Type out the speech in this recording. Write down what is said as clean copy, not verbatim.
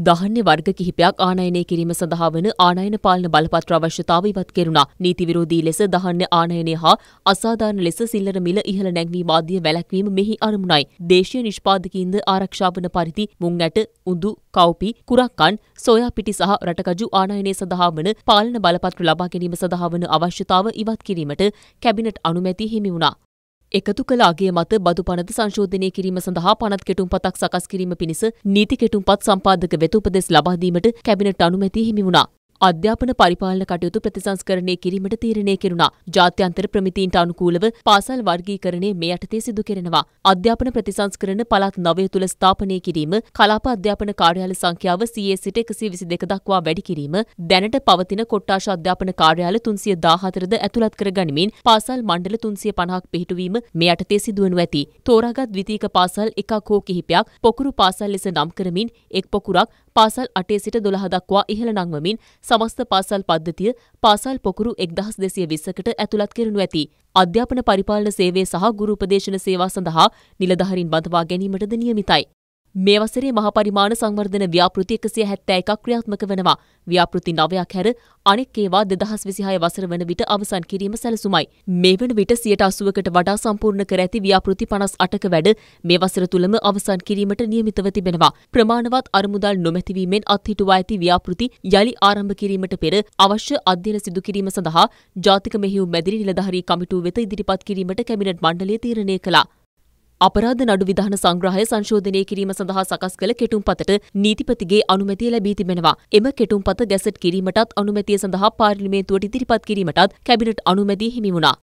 ධාන්‍ය වර්ග කිහිපයක් ආනයනය කිරීම සඳහා වන ආනයන පාලන බලපත්‍ර අවශ්‍යතාව ඉවත් කෙරුණා. නීති විරෝධී ලෙස ධාන්‍ය ආනයනය හා අසාධාරණ ලෙස සිල්ලර මිල ඉහළ නැංවීම ආදිය වැළැක්වීම මෙහි අරමුණයි. දේශීය නිෂ්පාදකීන්ද ආරක්ෂා වන පරිදි මුං ඇට, උඳු, කව්පි, කුරක්කන්, සෝයා පිටි සහ රටකජු ආනයනය සඳහා වන පාලන බලපත්‍ර ලබා ගැනීම සඳහා වන අවශ්‍යතාව ඉවත් කිරීමට කැබිනට් අනුමැතිය හිමි වුණා. එකතු කළ අගය මත බදු පනත සංශෝධනය කිරීම සඳහා පනත් කෙටුම්පතක් සකස් කිරීම පිණිස නීති කෙටුම්පත් සම්පාදක වෙත උපදෙස් ලබා දීමට කැබිනට් අනුමැතිය හිමි වුණා. අධ්‍යාපන පරිපාලන කටයුතු ප්‍රතිසංස්කරණය කිරීමට තීරණය කෙරුණා. ජාත්‍යන්තර ප්‍රමිතීන්ට අනුකූලව පාසල් වර්ගීකරණය මේ යටතේ සිදු කෙරෙනවා. අධ්‍යාපන ප්‍රතිසංස්කරණ පළාත් 9 තුළ ස්ථාපනය කිරීම, කලාප අධ්‍යාපන කාර්යාල සංඛ්‍යාව 100 සිට 122 දක්වා වැඩි කිරීම, දැනට පවතින කොට්ටාශ අධ්‍යාපන කාර්යාල 314ද ඇතුළත් කර ගනිමින් පාසල් මණ්ඩල 350ක් පිහිටුවීම මේ යටතේ සිදුවනු ඇති. තෝරාගත් ද්විතීක පාසල් එකක් හෝ කිහිපයක් පොකුරු පාසල් ලෙස නම් කරමින් එක් පොකුරක් පාසල් 8 සිට 12 දක්වා ඉහළ නංවමින් සමස්ත පාසල් පද්ධතිය පාසල් පොකුරු 1220කට ඇතුළත් කරනු ඇති. අධ්‍යාපන පරිපාලන සේවය සහ ගුරු උපදේශන සේවා සඳහා නිලධාරීන් බඳවා ගැනීමටද නියමිතයි. මේ වසරේ මහ පරිමාණ සංවර්ධන ව්‍යාපෘති 171ක් ක්‍රියාත්මක වනවා. ව්‍යාපෘති 9ක් හැර අනෙක් ඒවා 2026 වසර වන විට අවසන් කිරීම සැලසුමයි. මේ වන විට 80%කට වඩා සම්පූර්ණ කර ඇති ව්‍යාපෘති 58ක වැඩ මේ වසර තුළම අවසන් කිරීමට නියමිතව තිබෙනවා. ප්‍රමාණවත් අරමුදල් නොමැතිවීමෙන් අත්හිටුවා ඇති ව්‍යාපෘති යළි ආරම්භ කිරීමට පෙර අවශ්‍ය අධ්‍යයන සිදු කිරීම සඳහා ජාතික මෙහෙයුම් මැදිරි නිලධාරී කමිටුව වෙත ඉදිරිපත් කිරීමට කැබිනට් මණ්ඩලය තීරණය කළා. අපරාධ නඩු විධාන සංග්‍රහය සංශෝධනය කිරීම සඳහා සකස් කළ කෙටුම්පතට නීතිපතිගේ අනුමැතිය ලැබී තිබෙනවා. එම කෙටුම්පත ගැසට් කිරීමටත් අනුමැතිය සඳහා පාර්ලිමේන්තුවට ඉදිරිපත් කිරීමටත් කැබිනට් අනුමැතිය හිමි වුණා.